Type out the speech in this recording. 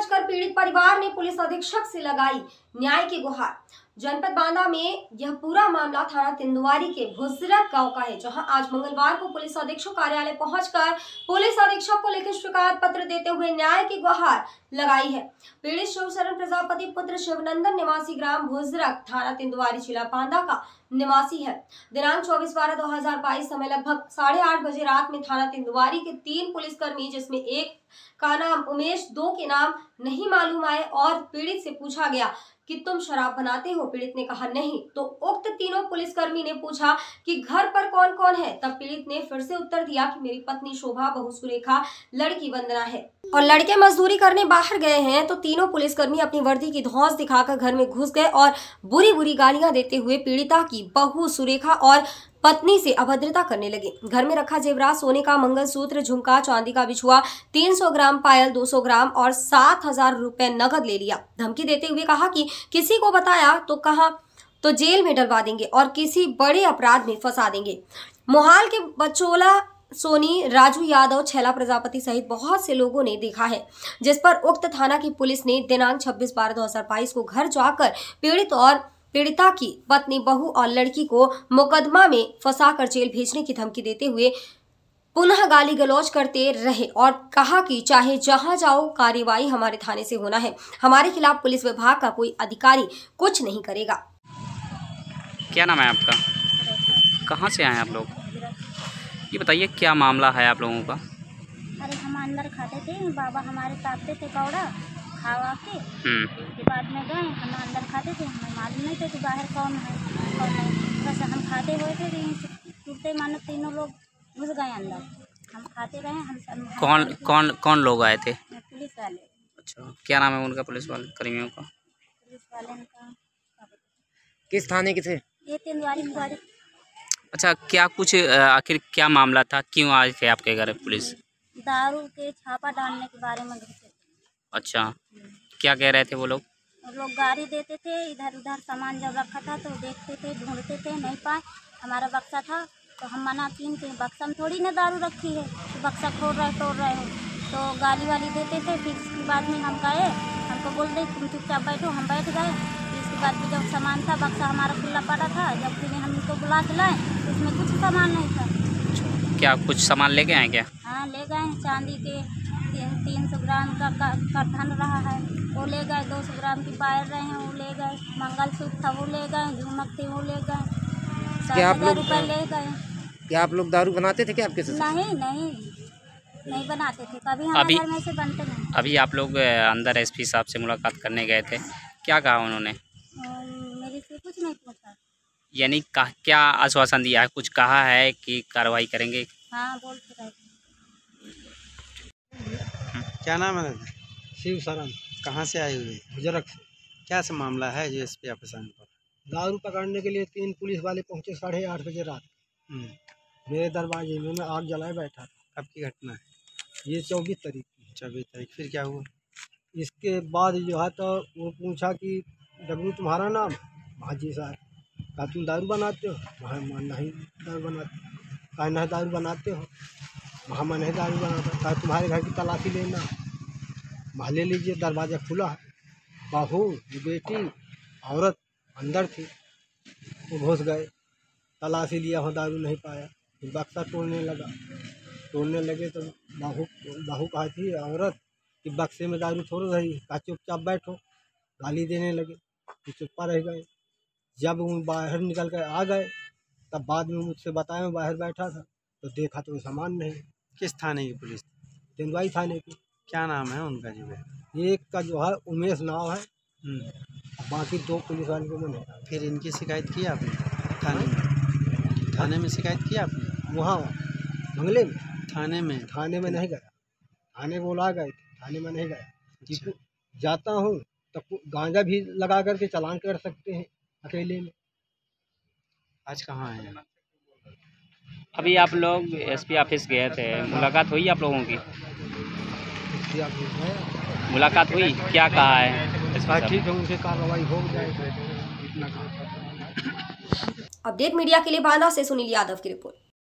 पहुंचकर पीड़ित परिवार ने पुलिस अधीक्षक से लगाई न्याय की गुहार। जनपद बांदा में यह पूरा मामला थाना तेंदुआरी के भुजरक गांव का है, जहां आज मंगलवार को पुलिस अधीक्षक कार्यालय पहुंचकर पुलिस अधीक्षक को लिखित शिकायत पत्र देते हुए न्याय की गुहार लगाई है। पीड़ित शिवशरण प्रजापति पुत्र शिवनंदन निवासी ग्राम भुजरक थाना तेंदुआरी जिला बांदा का निवासी है। दिनांक 24/12/2022 समय लगभग 8:30 बजे रात में थाना तेंदुआरी के 3 पुलिसकर्मी, जिसमें एक का नाम उमेश, 2 के नाम नहीं मालूम आए और पीड़ित से पूछा गया कि तुम शराब बनाते हो। पीड़ित ने कहा नहीं। तो उक्त तीनों पुलिसकर्मी ने पूछा कि घर पर कौन कौन है। तब पीड़ित ने फिर से उत्तर दिया कि मेरी पत्नी शोभा, बहू सुरेखा, लड़की वंदना है और लड़के मजदूरी करने बाहर गए हैं। तो तीनों पुलिसकर्मी अपनी वर्दी की धौंस दिखाकर घर में घुस गए और बुरी बुरी गालियां देते हुए पीड़िता की बहू सुरेखा और पत्नी से अभद्रता करने लगे। घर में रखा जेवरात, सोने का मंगलसूत्र, झुमका, चांदी का बिछुआ, 300 ग्राम पायल, 200 ग्राम और 7,000 रुपए नगद ले लिया। धमकी देते हुए कहा कि किसी को बताया तो जेल में डलवा देंगे और किसी बड़े अपराध में फंसा देंगे। मोहाल के बचोला सोनी, राजू यादव, छैला प्रजापति सहित बहुत से लोगों ने देखा है, जिस पर उक्त थाना की पुलिस ने दिनांक 26/12/2022 को घर जाकर पीड़ित और पीड़िता की पत्नी, बहू और लड़की को मुकदमा में फंसाकर जेल भेजने की धमकी देते हुए पुनः गाली गलौज करते रहे और कहा कि चाहे जहां जाओ, कार्रवाई हमारे थाने से होना है। हमारे खिलाफ पुलिस विभाग का कोई अधिकारी कुछ नहीं करेगा। क्या नाम है आपका? कहाँ से आए आप लोग? ये बताइए क्या मामला है आप लोगों का? अरे हम अंदर खाते थे, बाबा हमारे काटते थे कौड़ा खावा के बाद में गए। हम अंदर खाते थे, हमें मालूम नहीं था कि बाहर कौन है कौन नहीं। बस हम खाते हुए थे, टूटते मानो तीनों लोग घुस गए अंदर। हम खाते रहे। हम कौन लोग आए थे? पुलिस वाले। अच्छा, क्या नाम है उनका, पुलिस वाले कर्मियों का? पुलिस वाले का किस थाने के थे? ये तेंदुआरी। अच्छा, क्या कुछ आखिर क्या मामला था, क्यों आए थे आपके घर पुलिस? दारू के छापा डालने के बारे में घुसे। अच्छा, क्या कह रहे थे वो लोग? गाड़ी देते थे, इधर उधर सामान जब रखा था तो देखते थे, ढूंढते थे, नहीं पाए। हमारा बक्सा था तो हम मना किए कि बक्सा में थोड़ी ना दारू रखी है, तो बक्सा तोड़ रहे हो। तो गाली वाली देते थे। फिर इसके बाद में हम गए, हमको बोल दे तुम चुपचाप बैठो, हम बैठ गए। इसके बाद में जब सामान था, बक्सा हमारा खुला पड़ा था, जब फिर हम इनको बुला के लाए तो इसमें कुछ सामान नहीं था। क्या कुछ सामान ले गए हैं क्या? हाँ, ले गए। चांदी के 300 ग्राम का धन रहा है वो ले गए, 200 ग्राम की पायल रहे हैं वो ले गए, मंगलसूत्र था वो ले गए, झुमक थी वो ले गए, 7,000 रुपये ले गए। क्या आप लोग दारू बनाते थे क्या आपके साथ? नहीं बनाते थे कभी, हमारे घर में से बनते नहीं। अभी आप लोग अंदर एसपी साहब से मुलाकात करने गए थे, क्या कहा उन्होंने? मेरे से कुछ नहीं पूछा। यानी क्या आश्वासन दिया है, कुछ कहा है कि कार्रवाई करेंगे? हाँ, बोलते रहे। क्या नाम है? शिवशरण। कहाँ से आए हुए? भुजरक से। क्या सब मामला है जो एसपी ऑफिस आने पर? दारू पकड़ने के लिए 3 पुलिस वाले पहुंचे 8:30 बजे रात। मेरे दरवाजे में मैं आग जलाए बैठा था। कब की घटना है? ये 24 तारीख की। 24 तारीख। फिर क्या हुआ? इसके बाद जो है तो वो पूछा कि डब्लू तुम्हारा नाम? भाजी साहब। कहा तुम दारू बनाते हो? वहाँ नहीं दारू बनाते। कहा नहीं दारू बनाते हो? वहाँ मैं नहीं दारू बनाता। कहा तुम्हारे घर की तलाशी लेना। वहाँ ले लीजिए, दरवाज़ा खुला है। बहू, बेटी, औरत अंदर थी, वो घुस गए, तलाशी लिया, वहाँ दारू नहीं पाया। फिर बक्सा तोड़ने लगे तो बहू कहा थी औरत कि बक्से में दारू थोड़ी रही। कहा चुपचाप बैठो। गाली देने लगे, फिर चुप्पा रह गए। जब वो बाहर निकल कर आ गए तब बाद में मुझसे बताया, बाहर बैठा था तो देखा तो सामान नहीं। किस थाने की पुलिस? तेंदुआरी थाने की। क्या नाम है उनका जी? एक का जो है उमेश नाव है, बाकी 2 पुलिस वाले को मैंने। फिर इनकी शिकायत की आपने थाने में? थाने में शिकायत की आपने? वहाँ मंगले में? थाने में नहीं गया। थाने बोला गए, थाने में नहीं गया। अच्छा। जाता हूँ तो गांजा भी लगा करके चालान कर सकते हैं अकेले में। आज कहाँ आए हैं? अभी आप लोग एसपी ऑफिस गए थे, मुलाकात हुई आप लोगों की? मुलाकात हुई, क्या कहा है? ठीक है, उनसे कार्रवाई हो जाएगी। अपडेट मीडिया के लिए बांदा से सुनील यादव की रिपोर्ट।